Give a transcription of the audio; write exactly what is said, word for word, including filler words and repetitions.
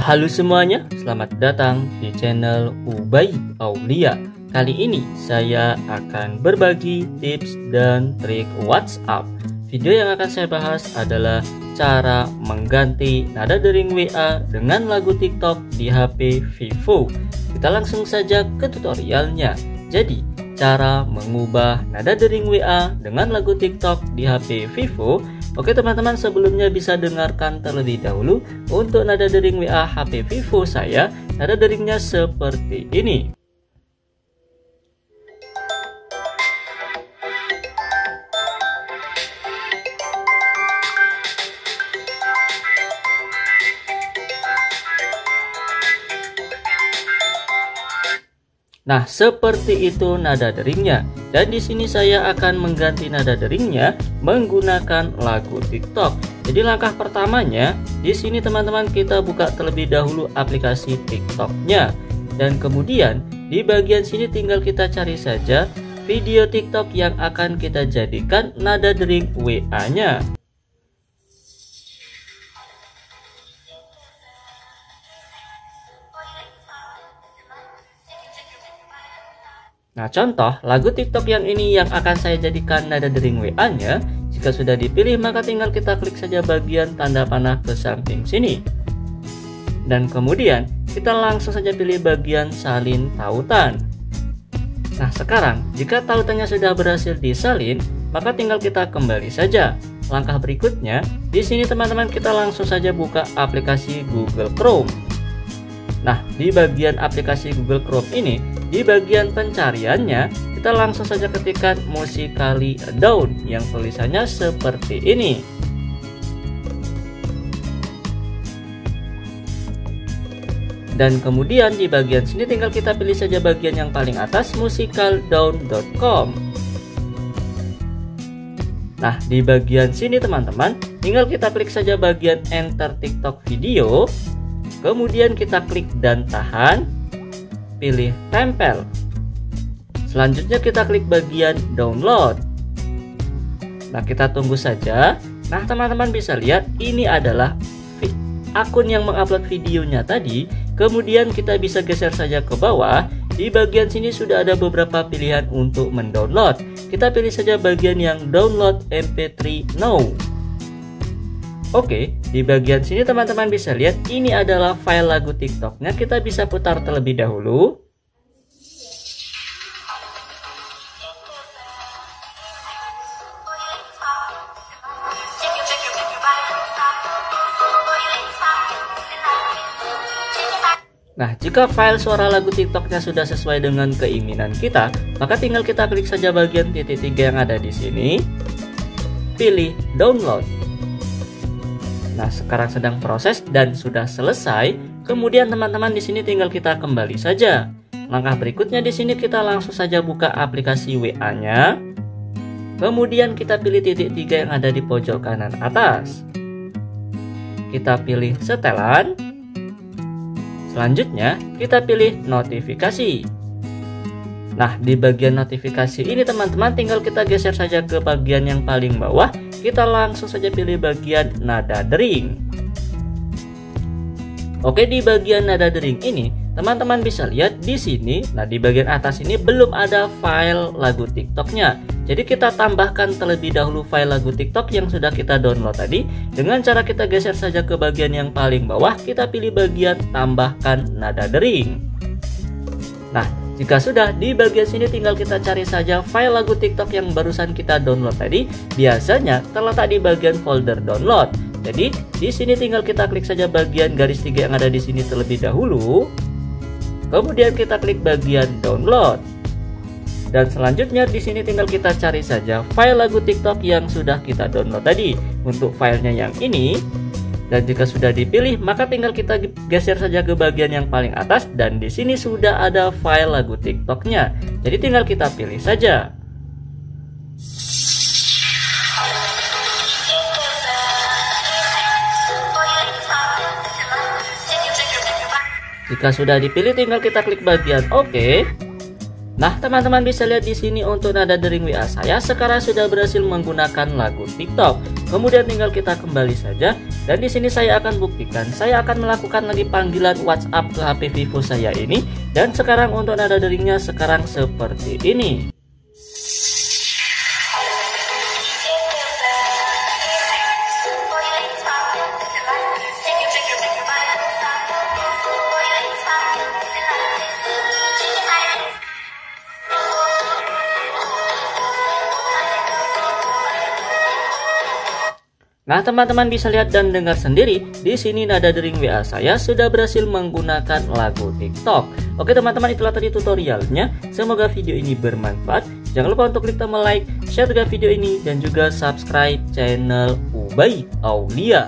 Halo semuanya, selamat datang di channel Ubay Aulia. Kali ini saya akan berbagi tips dan trik WhatsApp. Video yang akan saya bahas adalah cara mengganti nada dering W A dengan lagu TikTok di H P Vivo. Kita langsung saja ke tutorialnya. Jadi, cara mengubah nada dering W A dengan lagu TikTok di H P Vivo. Oke teman-teman, sebelumnya bisa dengarkan terlebih dahulu untuk nada dering W A H P Vivo saya. Nada deringnya seperti ini. Nah, seperti itu nada deringnya. Dan di sini saya akan mengganti nada deringnya menggunakan lagu TikTok. Jadi langkah pertamanya, di sini teman-teman kita buka terlebih dahulu aplikasi TikToknya. Dan kemudian di bagian sini tinggal kita cari saja video TikTok yang akan kita jadikan nada dering W A-nya. Nah, contoh lagu TikTok yang ini yang akan saya jadikan nada dering W A-nya. Jika sudah dipilih, maka tinggal kita klik saja bagian tanda panah ke samping sini. Dan kemudian kita langsung saja pilih bagian salin tautan. Nah, sekarang jika tautannya sudah berhasil disalin, maka tinggal kita kembali saja. Langkah berikutnya, di sini teman-teman kita langsung saja buka aplikasi Google Chrome. Nah, di bagian aplikasi Google Chrome ini, di bagian pencariannya, kita langsung saja ketikkan Musical.ly Dawn yang tulisannya seperti ini. Dan kemudian di bagian sini tinggal kita pilih saja bagian yang paling atas, musical dawn dot com. Nah, di bagian sini teman-teman, tinggal kita klik saja bagian Enter TikTok Video. Kemudian kita klik dan tahan, pilih tempel. Selanjutnya kita klik bagian download. Nah, kita tunggu saja. Nah, teman-teman bisa lihat ini adalah akun yang mengupload videonya tadi. Kemudian kita bisa geser saja ke bawah. Di bagian sini sudah ada beberapa pilihan untuk mendownload. Kita pilih saja bagian yang download M P three now. Oke, di bagian sini teman-teman bisa lihat ini adalah file lagu TikToknya. Kita bisa putar terlebih dahulu. Nah, jika file suara lagu TikToknya sudah sesuai dengan keinginan kita, maka tinggal kita klik saja bagian titik tiga yang ada di sini. Pilih download. Nah, sekarang sedang proses dan sudah selesai. Kemudian teman-teman di sini tinggal kita kembali saja. Langkah berikutnya di sini kita langsung saja buka aplikasi W A-nya. Kemudian kita pilih titik tiga yang ada di pojok kanan atas. Kita pilih setelan. Selanjutnya kita pilih notifikasi. Nah, di bagian notifikasi ini teman-teman tinggal kita geser saja ke bagian yang paling bawah. Kita langsung saja pilih bagian nada dering. Oke, di bagian nada dering ini teman-teman bisa lihat di sini. Nah, di bagian atas ini belum ada file lagu TikToknya. Jadi kita tambahkan terlebih dahulu file lagu TikTok yang sudah kita download tadi. Dengan cara kita geser saja ke bagian yang paling bawah. Kita pilih bagian tambahkan nada dering. Nah, jika sudah, di bagian sini tinggal kita cari saja file lagu TikTok yang barusan kita download tadi. Biasanya terletak di bagian folder download. Jadi di sini tinggal kita klik saja bagian garis tiga yang ada di sini terlebih dahulu. Kemudian kita klik bagian download. Dan selanjutnya di sini tinggal kita cari saja file lagu TikTok yang sudah kita download tadi. Untuk filenya yang ini. Dan jika sudah dipilih, maka tinggal kita geser saja ke bagian yang paling atas. Dan di sini sudah ada file lagu TikToknya. Jadi tinggal kita pilih saja. Jika sudah dipilih, tinggal kita klik bagian OK. Nah, teman-teman bisa lihat di sini untuk nada dering W A saya sekarang sudah berhasil menggunakan lagu TikTok. Kemudian tinggal kita kembali saja, dan di sini saya akan buktikan. Saya akan melakukan lagi panggilan WhatsApp ke H P Vivo saya ini, dan sekarang untuk nada deringnya sekarang seperti ini. Nah, teman-teman bisa lihat dan dengar sendiri, di sini nada dering W A saya sudah berhasil menggunakan lagu TikTok. Oke teman-teman, itulah tadi tutorialnya. Semoga video ini bermanfaat. Jangan lupa untuk klik tombol like, share juga video ini, dan juga subscribe channel Ubay Aulia.